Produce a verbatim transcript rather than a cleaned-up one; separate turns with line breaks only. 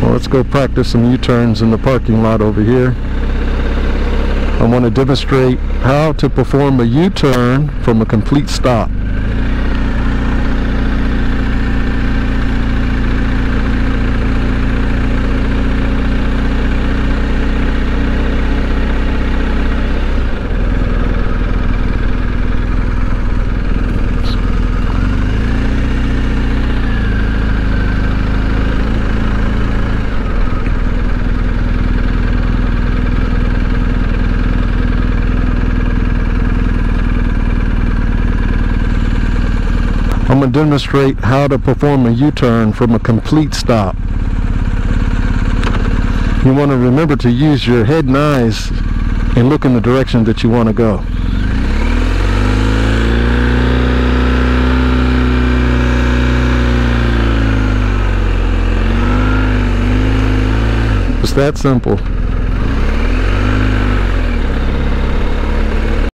Well, let's go practice some U-turns in the parking lot over here. I want to demonstrate how to perform a U-turn from a complete stop. I'm going to demonstrate how to perform a U-turn from a complete stop. You want to remember to use your head and eyes and look in the direction that you want to go. It's that simple.